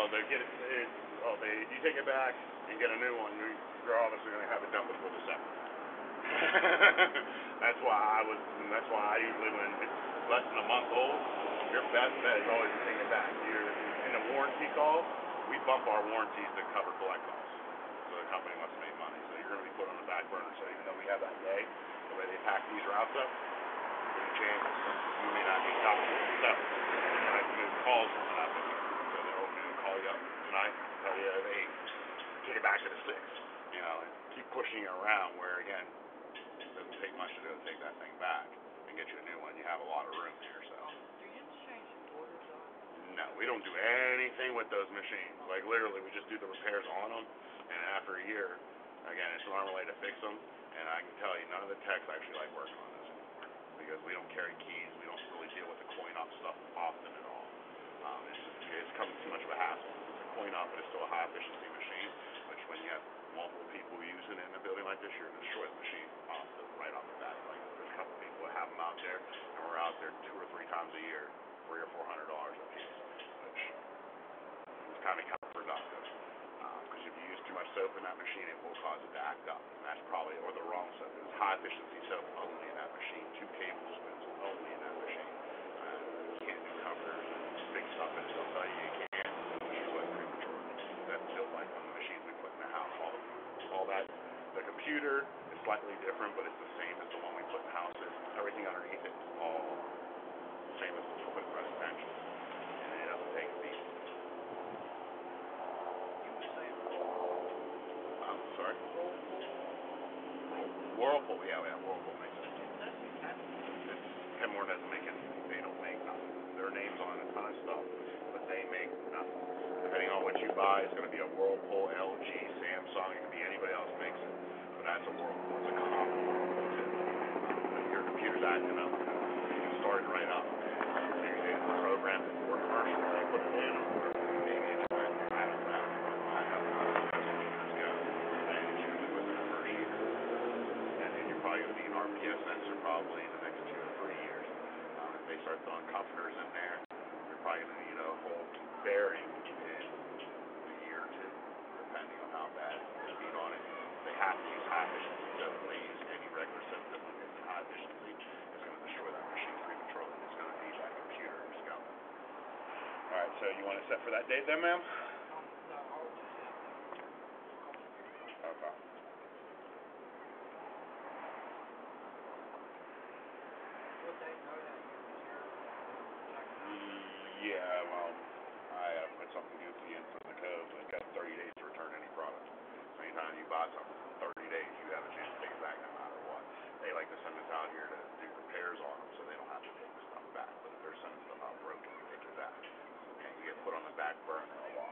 well, they get it. Well, you take it back and get a new one. You're obviously going to have it done before the second. That's why I was, and that's why I usually, when it's less than a month old, your best bet is always to take it back. You're in a warranty call. We bump our warranties to cover collect costs, so the company must make money. So you're going to be put on the back burner. So even though we have that day, the way they pack these routes up, any chances you may not be top 7. You might move calls from that big. So they're going to call you up tonight, tell you at 8, take it back to the 6. You know, and keep pushing it around. Where again, it doesn't take much to do to take that thing back and get you a new one. You have a lot of room here. So. Do you change orders on? No, we don't do anything with those machines. Like literally, we just do the repairs on them, and after a year, again, it's normally to fix them. And I can tell you, none of the techs actually like working on this anymore because we don't carry keys. We don't really deal with the coin-op stuff often at all. It's becoming too much of a hassle. It's a coin-op, but it's still a high-efficiency machine. Which, when you have multiple people using it in a building like this, you're going to destroy the machine right off the bat. Like there's a couple people that have them out there, and we're out there 2 or 3 times a year, $300 or $400 a piece, which is kind of counterproductive. Because if you use too much soap in that machine, it will cause it to act up, and that's probably, or the wrong soap. It's high efficiency soap only in that machine, 2 tablespoons only in that machine. You can't do comforters and big stuff, and they'll tell you can't. Destroy prematurely. That's just like one of the machines we put in the house. All that, the computer is slightly different, but it's the same as the one we put in the house. Everything underneath it is all the same as what we put in residential, and it doesn't take a beat. I'm sorry? Whirlpool, yeah, Whirlpool makes it. Kenmore doesn't make anything. They don't make nothing. Their name's on a ton of stuff, but they make nothing. Depending on what you buy, it's going to be a Whirlpool, LG, Samsung. It could be anybody else makes it, but that's a Whirlpool. It's a common Whirlpool too. If your computer's acting up, you can start it right up. Maybe they program it for commercial, they put it in, or maybe it's not. I don't know. I have not years ago. And it's usually within the first year. And then you're probably going to need an RPS sensor probably in the next 2 or 3 years. If they start throwing comforters in there, you're probably going to need a whole bearing in a year or 2, depending on how bad the speed on it. They have to use high efficiency soap. If they use any regular soap that isn't high efficiency, it's going to destroy that machine prematurely. It's going to be that computer scout. All right, so you want to set for that date then, ma'am? No, I'll just Okay. would they know that you was here? Yeah, well, I put something goofy in from the code, but it's got 30 days to return any product. So anytime you buy something in 30 days, you have a chance to take it back no matter what. They like to send us out here to do repairs on them so they don't have to take the stuff back. But if they're sending stuff out broken, we take it back. And you get put on the back burner a lot.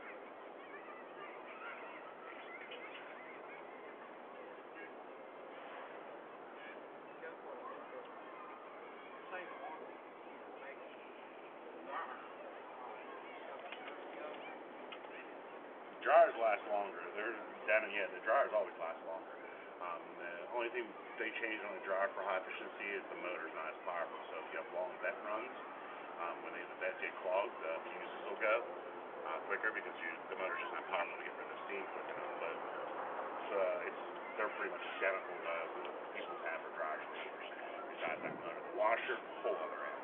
Dryers last longer. The dryers always last longer. The only thing they change on the dryer for high efficiency is the motor's not as powerful. So if you have long vent runs, when the vents get clogged, the fuses will go quicker because the motor's just not powerful to get rid of the steam quick enough. But they're pretty much identical to what people have for dryers for years. Besides that motor, the washer, whole other animal.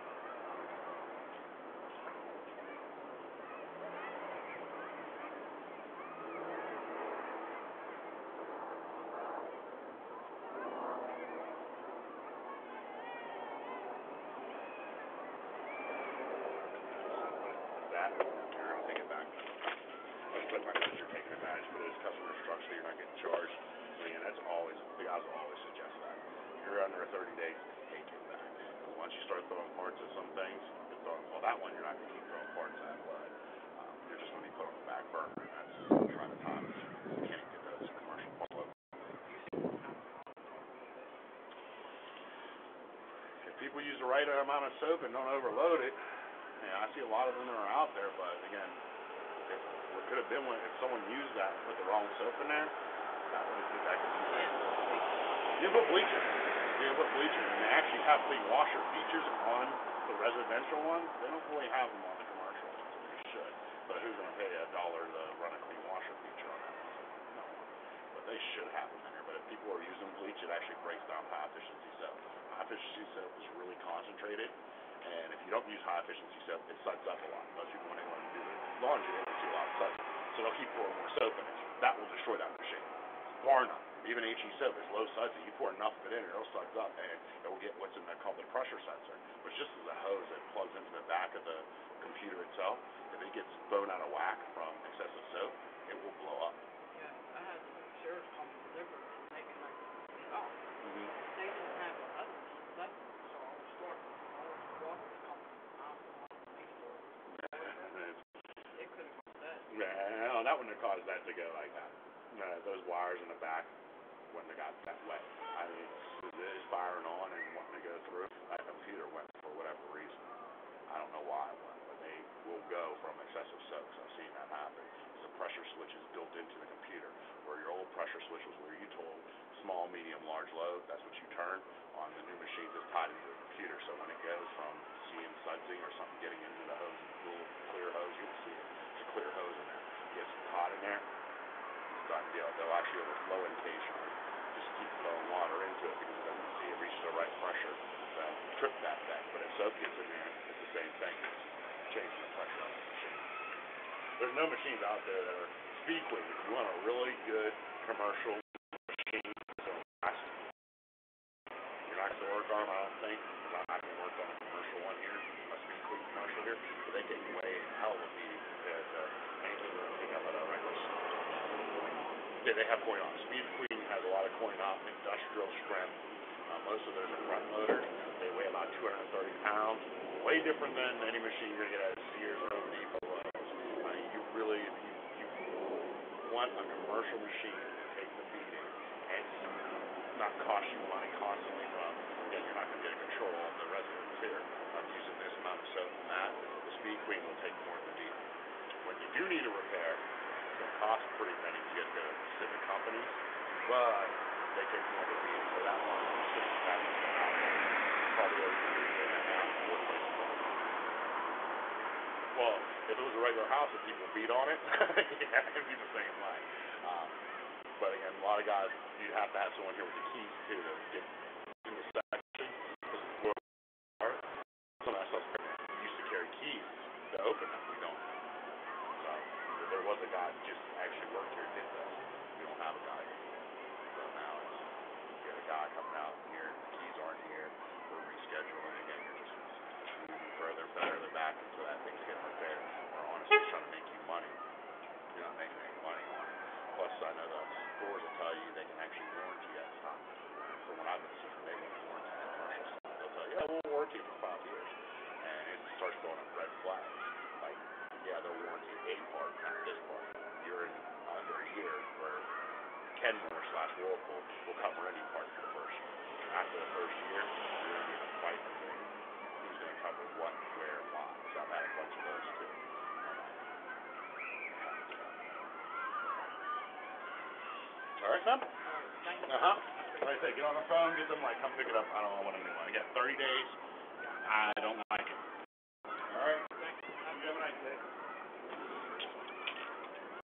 So you're not getting charged. So again, that's always, the guys will always suggest that. If you're under a 30 days, take it back. Because once you start throwing parts at some things, well, that one you're not going to keep throwing parts at, but you're just going to be put on the back burner, and that's trying to time it. You can't get those commercial parts. If people use the right amount of soap and don't overload it, I see a lot of them that are out there, but again, what could have been if someone used that and put the wrong soap in there, that could be bad. You can put bleach in it. And they actually have clean washer features on the residential ones. They don't really have them on the commercial ones, and they should. But but who's gonna pay $1 to run a clean washer feature on that? No one. But they should have them in there. But if people are using bleach, it actually breaks down high efficiency soap. High efficiency soap is really concentrated, and if you don't use high efficiency soap, it suds up a lot. Most people, when they want to do their laundry, they don't see a lot of suds. So they'll keep pouring more soap in it. That will destroy that machine. Bar none. Even HE soap is low sudsy. You pour enough of it in, it'll suds up, and it will get what's in there called the pressure sensor, which just is a hose that plugs into the back of the computer itself. If it gets blown out of whack from excessive soap, it will blow up. Yeah, I had the insurance company deliver it, and they could like, oh, Mm-hmm. they didn't have the others left, so I was starting, I was walking the company, I'm make sure. It could have gone dead. No, that wouldn't have caused that to go like that. Those wires in the back wouldn't have got that wet. I mean, it is firing on and wanting to go through. That computer went for whatever reason. I don't know why it went, but they will go from excessive soaks. I've seen that happen. The pressure switch is built into the computer, where your old pressure switch was where you told small, medium, large load. That's what you turn. On the new machines, it's tied into the computer. So when it goes from seeing sudsing or something getting into the hose, little clear hose, you'll see it. It's a clear hose in there. It gets hot in there. It's done deal. They'll actually overflow occasionally. Just keep flowing water into it because it doesn't see it reaches the right pressure to trip that thing. But if soap gets in there, it's the same thing. It's changing the pressure of the machine. There's no machines out there that are speed queen. If you want a really good commercial machine, so you're not going to work on them, I don't think, because I'm not going to work on a commercial one here, a speed queen commercial here, but they take way hell of a beating compared to anything we're going to pick up at a regular store. Yeah, they have coin op. Speed Queen has a lot of coin op, industrial strength. Most of those are front loaders. They weigh about 230 pounds. Way different than any machine you're going to get at Sears or Home Depot. You really, if you want a commercial machine to take the beating and not cost you money constantly from, again, you're not going to get control of the residents here of using this amount of soap and that, the Speed Queen will take more of the beating. When you do need a repair, it's going to cost a pretty penny to get to specific companies, but they take more of the beating. So that one, probably over the year now, well, if it was a regular house and people beat on it, yeah, it'd be the same way. But again, a lot of guys, you have to have someone here with the keys too to get in the section. Some of that stuff used to carry keys to open it. We don't. So there was a guy who just actually worked here and did this. We don't have a guy here. So now it's you get a guy coming out here, the keys aren't here, we're rescheduling again, you're just moving further and further back until that thing's getting repaired. We're honestly trying to make you money. You're not making any money on it. Plus I know the stores will tell you they can actually warranty that stuff. From what I've been seeing, they won't warranty the commercial stuff. They'll tell you, yeah, we'll warranty it for 5 years. And it starts throwing up red flags. Like, yeah, they'll warranty a part, not this part. You're in under a year where Kenmore/Whirlpool will cover any part for the first year. After the first year, you're going to be in a fight with who's going to cover what, where, and why. So I've had a bunch of those too. All right, man? Thank you. Like I say, get on the phone, get them, like, come pick it up. I don't know what I'm doing. Again, 30 days. I don't like it.